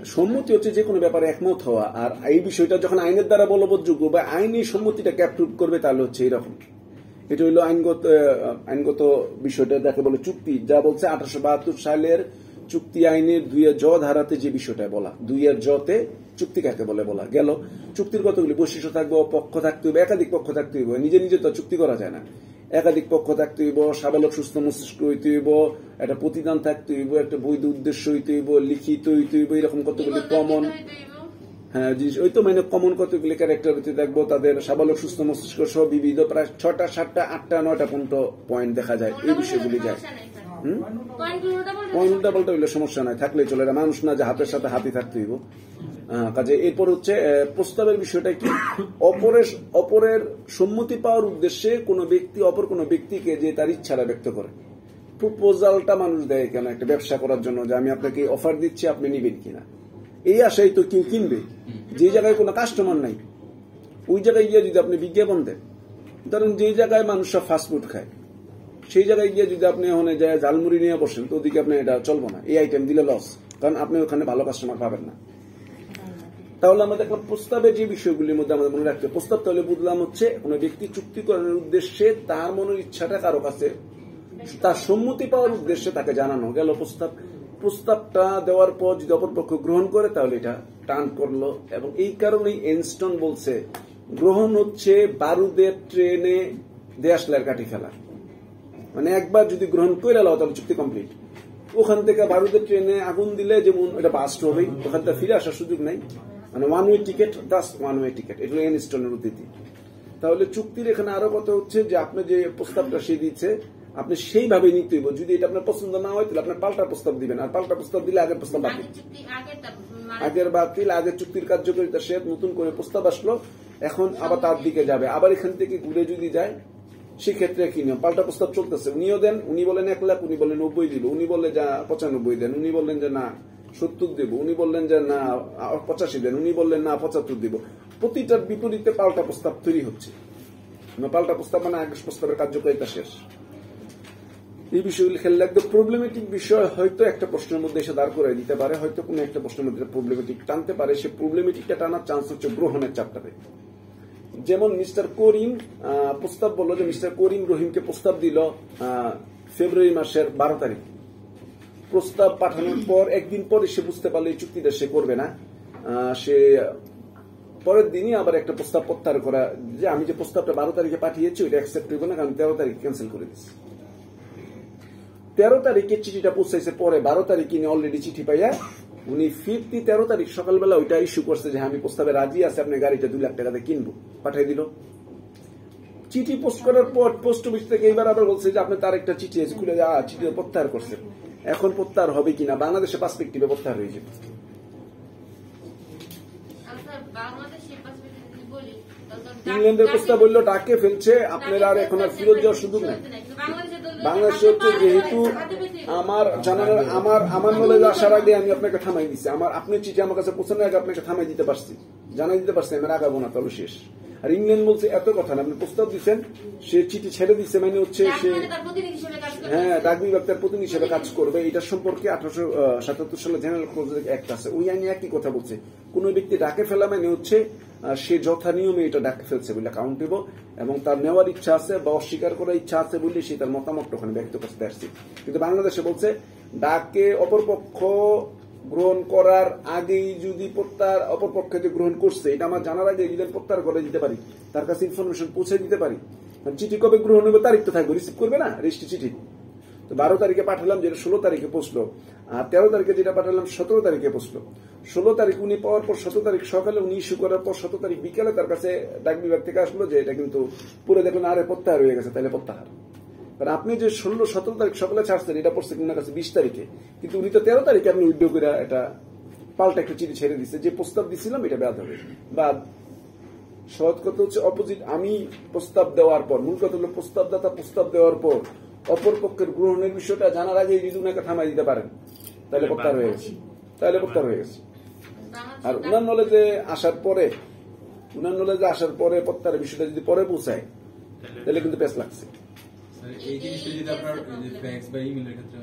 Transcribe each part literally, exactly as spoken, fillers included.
সম্মতি হচ্ছে যে কোনো ব্যাপারে একমত হওয়া, আর এই বিষয়টা যখন আইনের দ্বারা বলবৎযোগ্য বা আইনি সম্মতিটাকে অ্যাপ্রুভ করবে তাহলে হচ্ছে এরকম। এটা হইল আইনগত আইনগত বিষয়টা যাকে বলে চুক্তি, যা বলছে আঠারোশো বাহাত্তর সালের চুক্তি আইনের দুই এর জ ধারাতে যে বিষয়টা বলা, দুই এর জতে চুক্তি কাকে বলে বলা গেল। চুক্তির কতগুলি বৈশিষ্ট্য থাকবে, পক্ষ থাকতে হবে, একাধিক পক্ষ থাকতে হইব, নিজে নিজে তো চুক্তি করা যায় না, একাধিক পক্ষ থাকতে হইব, সাবালক সুস্থ মস্তিষ্ক হইতে হইব, একটা প্রতিদান থাকতে হইব, একটা বৈধ উদ্দেশ্য হইতে হইব, লিখিত হইতে হইব, এরকম কতগুলি কমন, হ্যাঁ ওই তো মানে কমন কতগুলি ক্যারেক্টার হইতে দেখবো, তাদের সাবালক সুস্থ মস্তিষ্ক সহ বিবিধ প্রায় ছটা সাতটা আটটা নয়টা পর্যন্ত পয়েন্ট দেখা যায়, এই বিষয়গুলি যায়। হম পয়েন্ট উল্টা পাল্টা হইলে সমস্যা নাই, থাকলেই চলে, মানুষ না যে হাতের সাথে হাতি থাকতে হইব। কাজে এরপর হচ্ছে প্রস্তাবের বিষয়টা কি, অপরের অপরের সম্মতি পাওয়ার উদ্দেশ্যে কোন ব্যক্তি অপর কোন ব্যক্তিকে যে তার ইচ্ছাটা ব্যক্ত করে। প্রপোজালটা মানুষ দেয় কেন, একটা ব্যবসা করার জন্য, যে আমি আপনাকে অফার দিচ্ছি আপনি নিবেন কিনা, এই আশাই তো কেউ কিনবে। যে জায়গায় কোনো কাস্টমার নাই ওই জায়গায় গিয়ে যদি আপনি বিজ্ঞাপন দেন, ধরেন যে জায়গায় মানুষরা ফাস্টফুড খায় সেই জায়গায় গিয়ে যদি আপনি ওখানে যায় ঝালমুড়ি নিয়ে বসেন, তো ওদিকে আপনি এটা চলবো না, এই আইটেম দিলে লস, কারণ আপনি ওখানে ভালো কাস্টমার পাবেন না। তাহলে আমরা দেখলাম প্রস্তাবের যে বিষয়গুলির মধ্যে আমাদের মনে রাখতে, প্রস্তাব তাহলে বুঝলাম হচ্ছে কোনো ব্যক্তি চুক্তিকরণের উদ্দেশ্যে তার মনের ইচ্ছাটা কারো কাছে, তার সম্মতি পাওয়ার উদ্দেশ্যে তাকে জানানো গেল। প্রস্তাব প্রস্তাবটা দেওয়ার পর যদি অপরপক্ষ গ্রহণ করে তাহলে এটা টার্ন করলো, এবং এই কারণেই এনস্টন বলছে গ্রহণ হচ্ছে বারুদের ট্রেনে দেশলার কাঠি খেলা, মানে একবার যদি গ্রহণ করে লাও তাহলে চুক্তি কমপ্লিট। ওখান থেকে বারুদের ট্রেনে আগুন দিলে যেমন এটা বাস্ট হবেই, ওখান থেকে ফিরে আসার সুযোগ নাই, মানে one way ticket, that's one way ticket, এটা এনস্টনের উদ্ধৃতি। তাহলে চুক্তির এখানে আরো কথা হচ্ছে যে আপনি যে প্রস্তাবটা সে দিচ্ছে আপনি সেইভাবে নিতে হইব, যদি এটা আপনার পছন্দ না হয় তাহলে আপনার পাল্টা প্রস্তাব দিবেন, আর পাল্টা প্রস্তাব দিলে আগের প্রস্তাব বাতিল, আগের বাতিল, আগের চুক্তির কার্যকারিতা সে নতুন করে প্রস্তাব আসলো, এখন আবার তার দিকে যাবে, আবার এখান থেকে ঘুরে যদি যায় সেক্ষেত্রে কি নিয়ম, পাল্টা প্রস্তাব চলতেছে, উনিও দেন, উনি বলেন এক লাখ, উনি বলেন নব্বই দিব, উনি বললেন যে পঁচানব্বই দেন, উনি বললেন যে না সত্তর দেব, উনি বললেন যে না পঁচাশি দেন, উনি বললেন না পঁচাত্তর দিব, প্রতিটার বিপরীতে পাল্টা প্রস্তাব তৈরি হচ্ছে। পাল্টা প্রস্তাব মানে আগের প্রস্তাবের কার্যকারিতা শেষ। এই বিষয়গুলি খেয়াল রাখতে, প্রবলেমেটিক বিষয় হয়তো একটা প্রশ্নের মধ্যে এসে দাঁড় করে দিতে পারে, হয়তো কোনো একটা প্রশ্নের মধ্যে প্রবলেমেটিক টানতে পারে, সে প্রবলেমেটিকটা টানার চান্স হচ্ছে গ্রহণের চাপটাতে। যেমন মিস্টার করিম প্রস্তাব বললো যে মিস্টার করিম রহিমকে প্রস্তাব দিল ফেব্রুয়ারি মাসের বারো তারিখ, প্রস্তাব পাঠানোর পর একদিন পরে সে বুঝতে পারলো এই চুক্তিটা সে করবে না, সে পরের দিনই আবার একটা প্রস্তাব প্রত্যাহার করা, যে আমি যে প্রস্তাবটা বারো তারিখে পাঠিয়েছি ওইটা অ্যাকসেপ্ট করবো না, কারণ তেরো তারিখ ক্যান্সেল করে দিচ্ছি। তেরো তারিখে চিঠিটা পৌঁছাইছে, পরে বারো তারিখে অলরেডি চিঠি পাইয়া উনি ফিরতি তেরো তারিখ সকালবেলা ওইটা ইস্যু করছে যে আমি প্রস্তাবে রাজি আছে, আপনার গাড়িটা দুই লাখ টাকাতে কিনবো, পাঠাই দিল। চিঠি পোস্ট করার পর পোস্ট অফিস থেকে এইবার আবার বলছে যে আপনি তার একটা চিঠি আছে, খুলে যাওয়া চিঠি প্রত্যাহার করছে, এখন প্রত্যাহার হবে কিনা, বাংলাদেশে পার্সপেক্টিভে প্রত্যাহার হয়ে যাবে। ইংল্যান্ডের প্রস্তাব বললো ডাকে ফেলছে, আপনারা আর এখন আর ফিরত যাওয়ার সুযোগ নাই। বাংলাদেশে হচ্ছে যেহেতু আমার জানার আমার আমার নলেজ আসার আগে আমি আপনাকে থামাই দিচ্ছি, আমার আপনি চিঠি আমার কাছে পৌঁছানোর আগে আপনাকে থামাই দিতে পারছি, জানাই দিতে পারছি, আমি আগাবো না, তাহলে শেষ। আর ইংল্যান্ড বলছে এত কথা না, আপনি প্রস্তাব দিচ্ছেন, সে চিঠি ছেড়ে দিচ্ছে, মানে হচ্ছে সে হ্যাঁ ডাক বিভাগ তার প্রতিনিধি হিসেবে কাজ করবে। এটার সম্পর্কে আঠারোশো সাতাত্তর সালে জেনারেল ক্লোজ অ্যাক্ট আছে, ওই আইনে একই কথা বলছে, কোন ব্যক্তি ডাকে ফেলা মানে হচ্ছে সে যথা নিয়মে এটা ডাকে ফেলছে বলে কাউন্টেবল, এবং তার নেওয়ার ইচ্ছা আছে বা অস্বীকার করার ইচ্ছা আছে বলে সে তার মতামত ওখানে ব্যক্ত করতে আসছে। কিন্তু বাংলাদেশে বলছে ডাকে অপরপক্ষ গ্রহণ করার আগেই যদি প্রত্যাহার, অপরপক্ষে যে গ্রহণ করছে এটা আমার জানার আগে যদি প্রত্যাহার করে দিতে পারি, তার কাছে ইনফরমেশন পৌঁছে দিতে পারি, চিঠি কবে গ্রহণ হবে তারিখ তো থাকবে, রিসিভ করবে না রেজিস্ট্রি চিঠি। তো বারো তারিখে পাঠালাম যেটা ষোলো তারিখে পৌঁছলো, আর তেরো তারিখে যেটা পাঠালাম সতেরো তারিখে পৌঁছলো। ষোলো তারিখ উনি পাওয়ার পর সতেরো তারিখ সকালে উনি ইস্যু করার পর সতেরো তারিখ বিকেলে তার কাছে ডাক বিভাগ থেকে আসলো যে এটা কিন্তু পুরো দেখলেন আরে প্রত্যাহার হয়ে গেছে, তাহলে প্রত্যাহার। কারণ আপনি যে ষোলো সতেরো তারিখ সকালে ছাড়ছেন এটা পড়ছে উনার কাছে বিশ তারিখে, কিন্তু উনি তো তেরো তারিখে আপনি উইথড্র করে এটা পাল্টা একটা চিঠি ছেড়ে দিচ্ছে, যে প্রস্তাব দিচ্ছিলাম এটা বাদ হবে। বা সহজ কথা হচ্ছে অপোজিট, আমি প্রস্তাব দেওয়ার পর, মূল কথা হলো প্রস্তাবদাতা প্রস্তাব দেওয়ার পর অপর পক্ষের গ্রহণের বিষয়টা জানার আগে যদি উনাকে থামাই দিতে পারেন তাহলে প্রত্যাহার হয়ে গেছে, তাহলে প্রত্যাহার হয়ে গেছে। আর উনার নলেজে আসার পরে উনার নলেজে আসার পরে প্রত্যাহারের বিষয়টা যদি পরে পৌঁছায় তাহলে কিন্তু পেস লাগছে।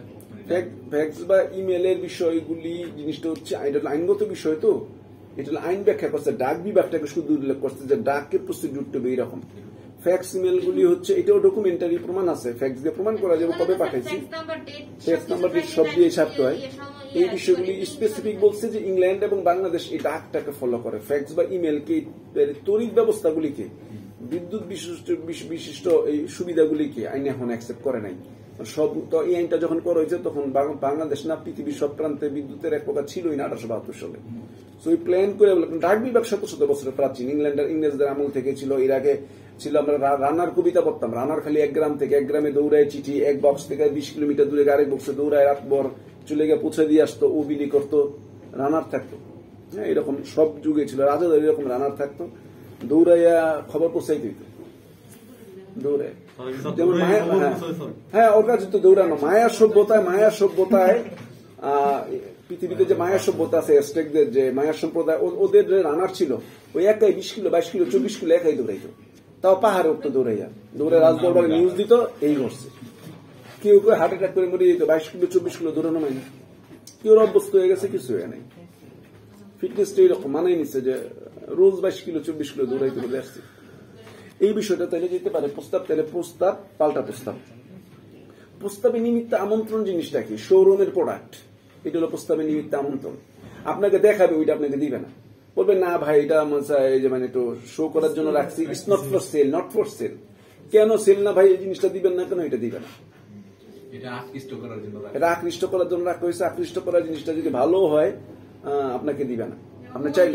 ফ্যাক্স বা ইমেলের বিষয়গুলি জিনিসটা হচ্ছে এটা আইনগত বিষয়, তো এটা আইন ব্যাখ্যা করছে, ডাক বিভাগটাকে শুধু উল্লেখ করছে যে ডাকের প্রসিডিউরটা এইরকম। ফ্যাক্স ইমেল গুলি হচ্ছে এটাও ডকুমেন্টারি প্রমাণ আছে, ফ্যাক্স দিয়ে প্রমাণ করা যাবে কবে পাঠাইছি, ফ্যাক্স নাম্বার ডেট সব দিয়ে ছাড়তে হয়। এই বিষয়গুলি স্পেসিফিক বলছে যে ইংল্যান্ড এবং বাংলাদেশ এই ডাকটাকে ফলো করে, ফ্যাক্স বা ইমেলকে, তড়িৎ ব্যবস্থাগুলিকে, বিদ্যুৎ বিশিষ্ট বিশিষ্ট এই সুবিধাগুলিকে আইন এখন অ্যাকসেপ্ট করে নাই। সব তো এই আইনটা যখন করা হয়েছে তখন বাংলাদেশ না পৃথিবীর সব প্রান্তে বিদ্যুতের এক প্রকার ছিলই না আঠারোশো বাহাত্তর সালে। তো এই প্ল্যান করে ডাক বিভাগ শত শত বছরের প্রাচীন, ইংল্যান্ডের ইংরেজদের আমল থেকে ছিল। এর আগে ছিল আমরা রানার কবিতা পড়তাম, রানার খালি এক গ্রাম থেকে এক গ্রামে দৌড়ায় চিঠি, এক বক্স থেকে বিশ কিলোমিটার দূরে আরেক বক্সে দৌড়ায় রাতভর চলে গিয়ে পৌঁছে দিয়ে আসতো, ও বিলি করতো, রানার থাকতো। হ্যাঁ, এরকম সব যুগে ছিল, রাজাদের এরকম রানার থাকতো, দৌড়াইয়া খবর পৌঁছাই দিত দৌড়ায়। যেমন হ্যাঁ, ওর কাছে তো দৌড়ানো। মায়া সভ্যতায় মায়া সভ্যতায় আহ পৃথিবীতে যে মায়া সভ্যতা আছে, অ্যাজটেকদের যে মায়া সম্প্রদায়, ওদের যে রানার ছিল ওই একাই বিশ কিলো বাইশ কিলো চব্বিশ কিলো একাই দৌড়াইতো, তাও পাহাড়ে উঠতো দৌড়াইয়া, দৌড়ে রাজদরবারে নিউজ দিত এই করছে। কেউ কেউ হার্ট অ্যাটাক করে মরে যেত, বাইশ কিলো চব্বিশ কিলো দৌড়ানো মানে কেউ অভ্যস্ত হয়ে গেছে, কিছু হয়ে নাই। ফিটনেসটা এইরকম মানাই নিচ্ছে যে রোজ বাইশ কিলো চব্বিশ কিলো দৌড়াইতে বলে আসছে। এই বিষয়টা তাহলে যেতে পারে প্রস্তাব, তাহলে প্রস্তাব পাল্টা প্রস্তাব। প্রস্তাবে নিমিত্ত আমন্ত্রণ জিনিসটা কি? শোরুমের প্রোডাক্ট, এটা হলো প্রস্তাবে নিমিত্ত আমন্ত্রণ। আপনাকে দেখাবে, ওইটা আপনাকে দিবে না, বলবে না ভাই এটা যে মানে একটু শো করার জন্য রাখছি, it's not for sale, not for sale. কেন সেল না ভাই, এই জিনিসটা দিবেন না কেন? এটা দিবে না, এটা আকৃষ্ট করার জন্য রাখা হয়েছে। আকৃষ্ট করার জিনিসটা যদি ভালো হয় আপনাকে দিবে না, আপনি চাইলে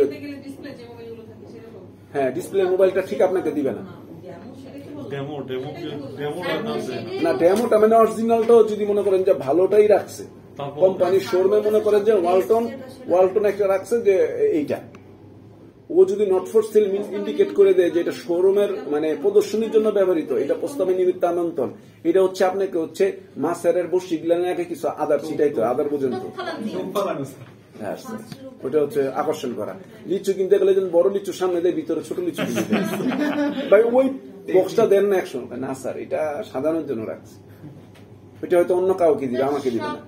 হ্যাঁ ডিসপ্লে মোবাইলটা ঠিক আপনাকে দিবে না। না ডেমোটা মানে অরিজিনালটাও যদি মনে করেন যে ভালোটাই রাখছে, কোম্পানির শোরুমে মনে করেন যে ওয়ালটন ওয়ালটন একটা রাখছে যে এইটা, ও যদি নট ফর সেল ইন্ডিকেট করে দেয় যে এটা শোরুমের মানে প্রদর্শনীর জন্য ব্যবহৃত, এটা প্রস্তাবে নিমিত্ত আমন্ত্রণ। এটা হচ্ছে আপনাকে হচ্ছে মাছের বসি গিলানে আগে কিছু আদার ছিটাইতে, আদার পর্যন্ত ওটা হচ্ছে আকর্ষণ করা। লিচু কিনতে গেলে যেন বড় লিচু সামনে দেয়, ভিতরে ছোট লিচু ভাই ওই বক্সটা দেন না একশো না স্যার, এটা সাধারণের জন্য রাখছে, এটা হয়তো অন্য কাউকে দিবে, আমাকে দিবে না।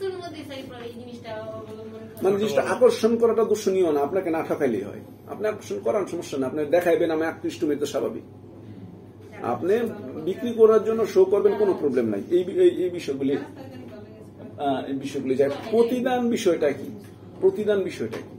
মানে জিনিসটা আকর্ষণ করাটা দর্শনীয় না, আপনাকে না ঠকাইলেই হয়। আপনি আকর্ষণ করার সমস্যা না, আপনি দেখাইবেন আমি আকৃষ্ট মেয়ে, স্বাভাবিক। আপনি বিক্রি করার জন্য শো করবেন, কোনো প্রবলেম নাই। এই এই বিষয়গুলি এই বিষয়গুলি যায়। প্রতিদান বিষয়টা কি? প্রতিদান বিষয়টা কি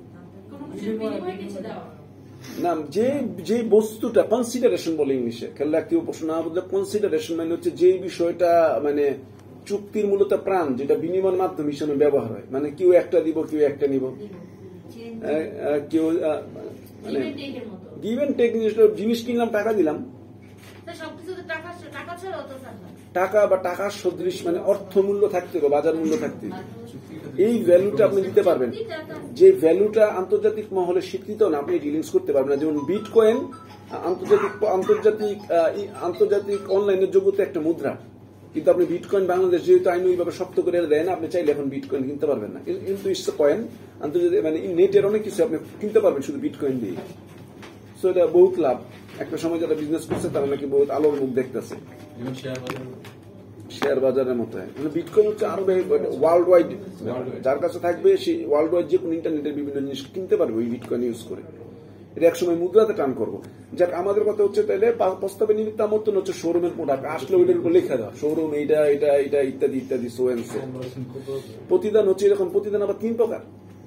না, যে যে বস্তুটা কনসিডারেশন বলে ইংলিশে, খেলা কেউ প্রশ্ন না বললে কনসিডারেশন মানে হচ্ছে যে বিষয়টা মানে চুক্তির মূলত প্রাণ, যেটা বিনিময়ের মাধ্যম হিসেবে ব্যবহার হয়। মানে কেউ একটা দিব, কেউ একটা নিব, কেউ মানে গিভ এন্ড টেক। জিনিস কিনলাম, টাকা দিলাম, টাকা বা টাকার সদৃশ মানে অর্থ মূল্য থাকতে হবে, বাজার মূল্য থাকতে হবে। এই ভ্যালুটা আপনি দিতে পারবেন, যে ভ্যালুটা আন্তর্জাতিক মহলে স্বীকৃত না, আপনি ডিলিংস করতে পারবেন না। যেমন বিটকয়েন আন্তর্জাতিক আন্তর্জাতিক আন্তর্জাতিক অনলাইনের যোগ্যতা একটা মুদ্রা, কিন্তু আপনি বিটকয়েন বাংলাদেশ যেহেতু আইন ওইভাবে শক্ত করে দেয় না, আপনি চাইলে এখন বিটকয়েন কিনতে পারবেন না। কিন্তু ইটস কয়েন আন্তর্জাতিক মানে নেটের অনেক কিছু আপনি কিনতে পারবেন শুধু বিটকয়েন দিয়ে। সো এটা বহুত লাভ। একটা সময় যারা বিজনেস করছে তারা নাকি বহুত আলোর মুখ দেখতেছে, শেয়ার বাজারের মতো। মানে বিটকয়েন হচ্ছে আরো ওয়ার্ল্ড ওয়াইড, যার কাছে থাকবে সে ওয়ার্ল্ড ওয়াইড যে কোনো ইন্টারনেটের বিভিন্ন জিনিস কিনতে পারবে ওই বিটকয়েন ইউজ করে। এটা একসময় মুদ্রাতে টান করবো। যাক, আমাদের কথা হচ্ছে তাহলে প্রস্তাবে নিমিত্ত আমন্ত্রণ হচ্ছে শোরুমের প্রোডাক্ট আসলে ওইটার উপর লেখা দেওয়া, শোরুম এইটা এটা এটা ইত্যাদি ইত্যাদি সো এন্ড সো। প্রতিদান হচ্ছে এরকম, প্রতিদান আবার তিন প্রকার।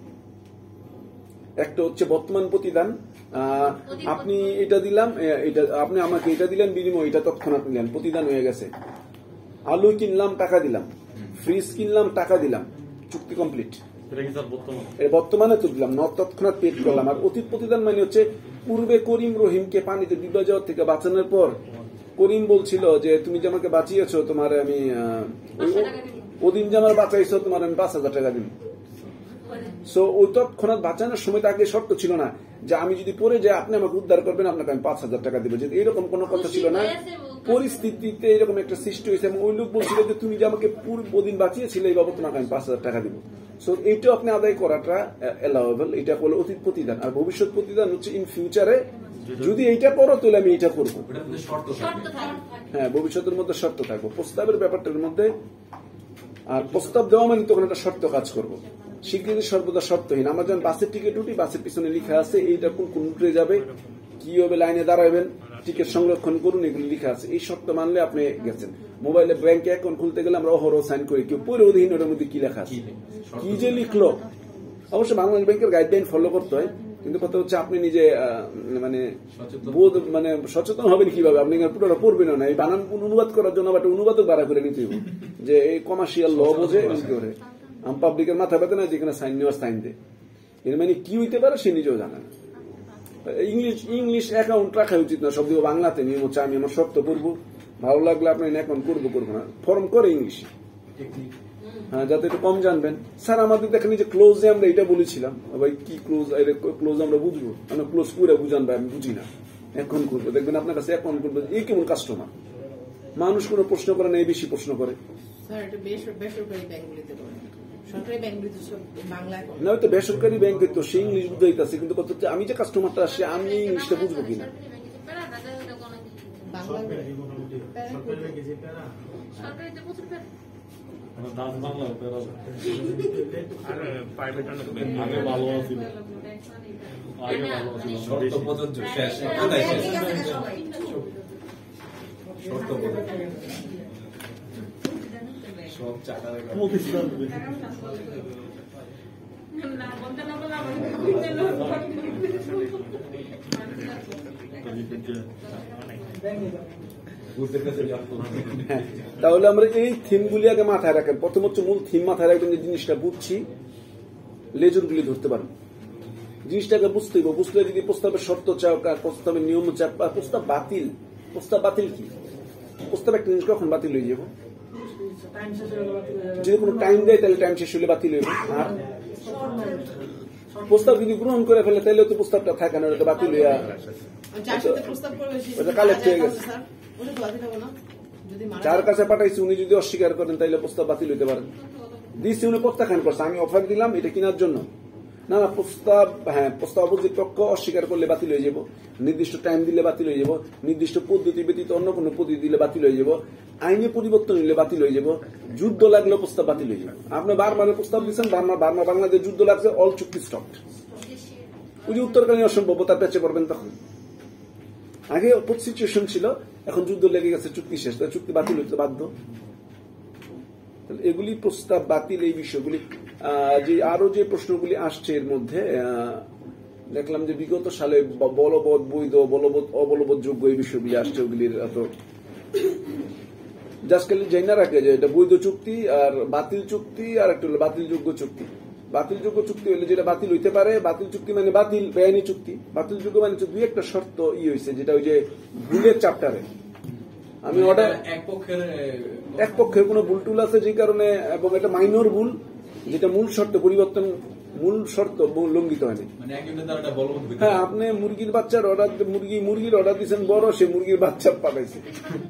একটা হচ্ছে বর্তমান প্রতিদান, আপনি এটা দিলাম, এটা আপনি আমাকে এটা দিলেন, বিনিময় এটা তৎক্ষণাৎ নিলেন, প্রতিদান হয়ে গেছে। আলু কিনলাম, টাকা দিলাম, ফ্রিজ কিনলাম, টাকা দিলাম, চুক্তি কমপ্লিট। বর্তমানে তো দিলাম, ন তৎক্ষণাৎ পেড করলাম। আর অতীত প্রতিদান মানে হচ্ছে পূর্বে করিম রহিমকে পানিতে ডুবে যাওয়ার থেকে বাঁচানোর পর করিম বলছিল যে তুমি যে আমাকে বাঁচিয়েছো, তোমার আমি ওদিন যে আমার বাঁচাইছো, তোমার আমি পাঁচ হাজার টাকা দিন। সো ওই তৎক্ষণাৎ বাঁচানোর সময় তাকে শর্ত ছিল না যে আমি যদি পরে যাই আপনি আমাকে উদ্ধার করবেন, আপনাকে আমি পাঁচ হাজার টাকা দেবো, যে এরকম কোনো কথা ছিল না। পরিস্থিতিতে এরকম একটা সৃষ্টি হয়েছে এবং ওই লোক বলছিল যে তুমি যে আমাকে পূর্ব দিন বাঁচিয়েছিলে এই বাবদ তোমাকে আমি পাঁচ হাজার টাকা দিব। সো এইটাও আপনি আদায় করাটা এলাওয়েবল, এটা হলো অতীত প্রতিদান। আর ভবিষ্যৎ প্রতিদান হচ্ছে ইন ফিউচারে যদি এইটা করো তাহলে আমি এইটা করবো। হ্যাঁ, ভবিষ্যতের মধ্যে শর্ত থাকবো। প্রস্তাবের ব্যাপারটার মধ্যে আর প্রস্তাব দেওয়া মানে তখন একটা শর্ত কাজ করবো। স্বীকৃতি সর্বদা শর্তহীন। আমরা যখন বাসের টিকিট উঠি, বাসের পিছনে লেখা আছে এইটা কোন কোন রুটে যাবে, কিভাবে লাইনে দাঁড়াবেন, টিকিট সংরক্ষণ করুন, এগুলো লেখা আছে। এই শর্ত মানলে আপনি গেছেন। মোবাইলে ব্যাংকে অ্যাকাউন্ট খুলতে গেলে আমরা অহরহ সাইন করি, কেউ পরে অধীন ওটার মধ্যে কি লেখা আছে, কি যে লিখলো। অবশ্য বাংলাদেশ ব্যাংকের গাইডলাইন ফলো করতে হয়, কিন্তু কথা হচ্ছে আপনি নিজে মানে বোধ মানে সচেতন হবেন কিভাবে, আপনি পুরোটা পড়বেন না। এই বানান অনুবাদ করার জন্য একটা অনুবাদক বাড়া করে নিতে হবে, যে এই কমার্শিয়াল ল বোঝে করে আম পাবলিকের মাথা ব্যথা না যেখানে সাইন নেওয়ার সাইন দেয়। এর মানে কি হইতে পারে সে নিজেও জানে না। ইংলিশ ইংলিশ অ্যাকাউন্ট রাখা উচিত না, সব দিব বাংলাতে। নিয়ম হচ্ছে আমি আমার শর্ত করবো, ভালো লাগলে আপনি অ্যাকাউন্ট করবো করবো না, ফর্ম করে ইংলিশে, হ্যাঁ, যাতে একটু কম জানবেন। স্যার আমাদের দেখেন যে ক্লোজে আমরা এটা বলেছিলাম, ভাই কি ক্লোজ, ক্লোজ আমরা বুঝবো, আমরা ক্লোজ করে বুঝান ভাই, আমি বুঝি না, এখন করবো। দেখবেন আপনার কাছে অ্যাকাউন্ট করবো, এই কেমন কাস্টমার। মানুষ কোনো প্রশ্ন করে না, এই বেশি প্রশ্ন করে। না হয়তো বেসরকারি ব্যাংকে তো সে ইংলিশ বুঝাইতেছে, কিন্তু কত আমি যে কাস্টমারটা আসে আমি ইংলিশটা বুঝবো কিনা। তাহলে আমরা এই থিমগুলি আগে মাথায় রাখেন। প্রথম হচ্ছে মূল থিম মাথায় রাখবেন, যে জিনিসটা বুঝছি, লেজরগুলি ধরতে পারেন। জিনিসটাকে বুঝতে হবে, বুঝলে যদি প্রস্তাবের শর্ত চাও, প্রস্তাবের নিয়ম চাও, প্রস্তাব বাতিল, প্রস্তাব বাতিল কি, প্রস্তাব একটা জিনিস কখন বাতিল হয়ে যাবো, যদি কোনো টাইম দেয় তাহলে টাইম শেষ হলে বাতিল হইবে। আর প্রস্তাব যদি গ্রহণ করে ফেলে তাহলে তো প্রস্তাবটা থাকে না, ওটা বাতিল হইয়া কালেক্ট হয়ে গেছে। যার কাছে পাঠাইছি উনি যদি অস্বীকার করেন তাহলে প্রস্তাব বাতিল হইতে পারেন। দিচ্ছি উনি প্রত্যাখ্যান করছে, আমি অফার দিলাম এটা কেনার জন্য, না না প্রস্তাব, হ্যাঁ প্রস্তাব অপোজিট পক্ষ অস্বীকার করলে বাতিল হয়ে যাব, নির্দিষ্ট টাইম দিলে বাতিল হয়ে যাব, নির্দিষ্ট পদ্ধতি ব্যতীত অন্য কোনো পদ্ধতি দিলে বাতিল হয়ে যাব, আইনে পরিবর্তন নিলে বাতিল হয়ে যাব, যুদ্ধ লাগলেও প্রস্তাব বাতিল হয়ে যাবে। আপনি বারবার প্রস্তাব দিচ্ছেন, বারবার বারবার বাংলাদেশ যুদ্ধ লাগছে, অল চুক্তি স্টপ, ওই যে উত্তরকালীন অসম্ভবতা পেঁচে পড়বেন তখন। আগে অপোজ সিচুয়েশন ছিল, এখন যুদ্ধ লেগে গেছে, চুক্তি শেষ, চুক্তি বাতিল হইতে বাধ্য। এগুলি প্রস্তাব বাতিল, এই বিষয়গুলি। যে আরো যে প্রশ্নগুলি আসছে এর মধ্যে দেখলাম যে বিগত সালে বলবৎ বৈধ, বলবৎ অবলবৎ যোগ্য এই বিষয়গুলি আসছে, ওগুলির এত জাস্ট জানা রাখে যে এটা বৈধ চুক্তি আর বাতিল চুক্তি, আর একটা হলো বাতিল যোগ্য চুক্তি। বাতিল যোগ্য চুক্তি হলে যেটা বাতিল হইতে পারে, বাতিল চুক্তি মানে বাতিল বেআইনি চুক্তি, বাতিল যোগ্য মানে দুই একটা শর্ত ই হয়েছে, যেটা ওই যে ভুলের চ্যাপ্টারে আমি অর্ডার এক পক্ষের এক পক্ষের কোনো ভুল টুল আছে যে কারণে, এবং এটা মাইনর ভুল যেটা মূল শর্ত পরিবর্তন, মূল শর্ত লঙ্ঘিত হয়নি। হ্যাঁ, আপনি মুরগির বাচ্চার অর্ডার, মুরগি মুরগির অর্ডার দিচ্ছেন বড়, সে মুরগির বাচ্চা পাঠাইছে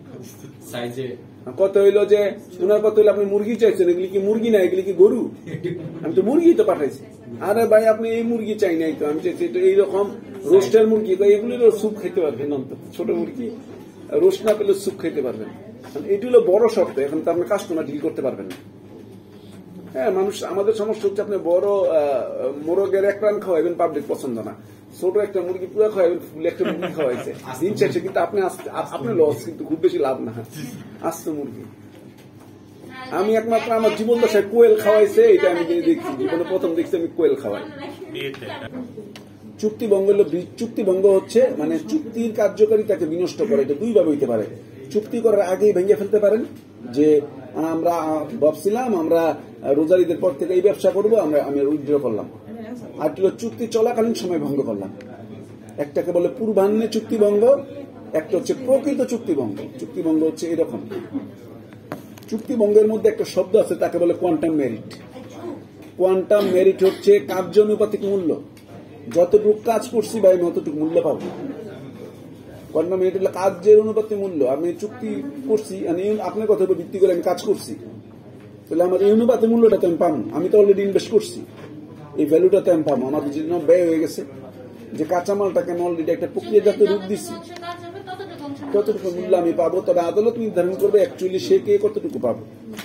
কত হইলো, যে ওনার কত হইলো আপনি মুরগি চাইছেন, এগুলি কি মুরগি না, এগুলি কি গরু, আমি তো মুরগি তো পাঠাইছি। আরে ভাই আপনি এই মুরগি চাই নাই তো, আমি চাইছি এইরকম রোস্টের মুরগি, এগুলির স্যুপ খেতে পারবেন, অন্তত ছোট মুরগি রোস্ট না পেলে স্যুপ খেতে পারবেন। এটি হলো বড় শর্ত, এখন তো আপনার কাস্টমার ডিল করতে পারবেন না। হ্যাঁ, মানুষ আমাদের সমস্যা হচ্ছে আপনি বড় মোরগের এক রান খাওয়াইবেন, পাবলিক পছন্দ না, ছোট একটা মুরগি পুরো খাওয়াইবেন, ফুল একটা মুরগি খাওয়াইছে দিন শেষে, কিন্তু আপনি আপনি লস, কিন্তু খুব বেশি লাভ না আস্ত মুরগি। আমি একমাত্র আমার জীবন দশায় কোয়েল খাওয়াইছে, এটা আমি দেখছি, জীবনে প্রথম দেখছি আমি কোয়েল খাওয়াই। চুক্তিভঙ্গ হলো, চুক্তিভঙ্গ হচ্ছে মানে চুক্তির কার্যকারিতাকে বিনষ্ট করে। এটা দুই ভাবে হইতে পারে। চুক্তি করার আগেই ভেঙে ফেলতে পারেন, যে আমরা ভাবছিলাম আমরা রোজারিদের পর থেকে এই ব্যবসা করবো, আমরা আমি উইথড্র করলাম। আর চুক্তি চলাকালীন সময় ভঙ্গ করলাম। একটাকে বলে পূর্বাহ্নে চুক্তিভঙ্গ, একটা হচ্ছে প্রকৃত চুক্তিভঙ্গ। চুক্তিভঙ্গ হচ্ছে এরকম, চুক্তিভঙ্গের মধ্যে একটা শব্দ আছে, তাকে বলে কোয়ান্টাম মেরিট। কোয়ান্টাম মেরিট হচ্ছে কার্যানুপাতিক মূল্য, যতটুকু কাজ করছি বা আমি অতটুকু মূল্য পাবো। কোয়ান্টাম মেরিট হলো কাজের অনুপাতে মূল্য। আমি চুক্তি করছি, আপনার কথা ভিত্তি করে আমি কাজ করছি, তাহলে আমার এই অনুপাতে মূল্যটা তো আমি পাবো। আমি তো অলরেডি ইনভেস্ট করছি, এই ভ্যালুটাতে আমি পাবো। আমার জন্য ব্যয় হয়ে গেছে, যে কাঁচামালটাকে আমি অলরেডি একটা প্রক্রিয়াজাত রূপ দিচ্ছি, ততটুকু মূল্য আমি পাবো। তবে আদালত নির্ধারণ করবে অ্যাকচুয়ালি সে কে কতটুকু পাবো।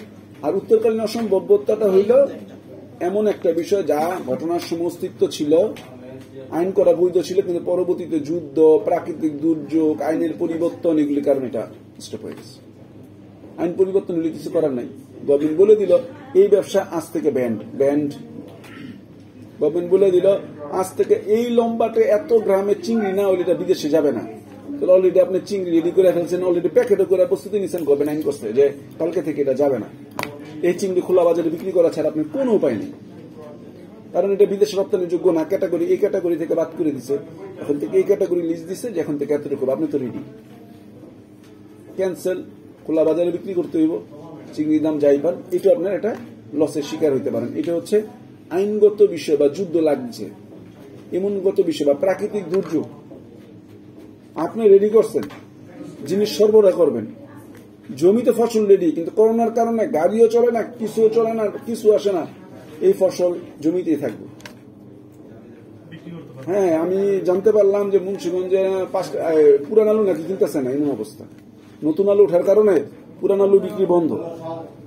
আর উত্তরকালীন অসম্ভাব্যতাটা হইল এমন একটা বিষয় যা ঘটনার সময় অস্তিত্ব ছিল, আইন করা বৈধ ছিল, কিন্তু পরবর্তীতে যুদ্ধ, প্রাকৃতিক দুর্যোগ, আইনের পরিবর্তন, এগুলির কারণে এটা স্টপ হয়ে গেছে। আইন পরিবর্তন হলে কিছু করার নাই। গভর্নমেন্ট বলে দিল এই ব্যবসা আজ থেকে ব্যান্ড ব্যান্ড গভর্নমেন্ট বলে দিল আজ থেকে এই লম্বাটে এত গ্রামের চিংড়ি না হলে এটা বিদেশে যাবে না। তাহলে অলরেডি আপনি চিংড়ি রেডি করে ফেলছেন, অলরেডি প্যাকেটও করে প্রস্তুতি নিচ্ছেন, গভর্নমেন্ট আইন করছে যে কালকে থেকে এটা যাবে না। এই চিংড়ি খোলা বাজারে বিক্রি করা ছাড়া আপনার কোনো উপায় নেই, কারণ এটা বিদেশে রপ্তানি যোগ্য না। ক্যাটাগরি এই ক্যাটাগরি থেকে বাদ করে দিচ্ছে, এখন থেকে এই ক্যাটাগরি লিস্ট দিচ্ছে যে এখন থেকে এতটুকু আপনি তো রেডি, ক্যান্সেল, খোলা বাজারে বিক্রি করতে হইব, চিংড়ির দাম যাই পান, এটা আপনার একটা লসের শিকার হইতে পারেন। এটা হচ্ছে আইনগত বিষয় বা যুদ্ধ লাগছে এমনগত বিষয় বা প্রাকৃতিক দুর্যোগ। আপনি রেডি করছেন, জিনিস সরবরাহ করবেন, জমিতে ফসল রেডি, কিন্তু করোনার কারণে গাড়িও চলে না, কিছুও চলে না, কিছু আসে না, এই ফসল জমিতেই থাকবে। হ্যাঁ, আমি জানতে পারলাম যে মুন্সিগঞ্জে পুরান আলু নাকি কিনতেছে না, এমন অবস্থা। নতুন আলু ওঠার কারণে পুরান আলু বিক্রি বন্ধ।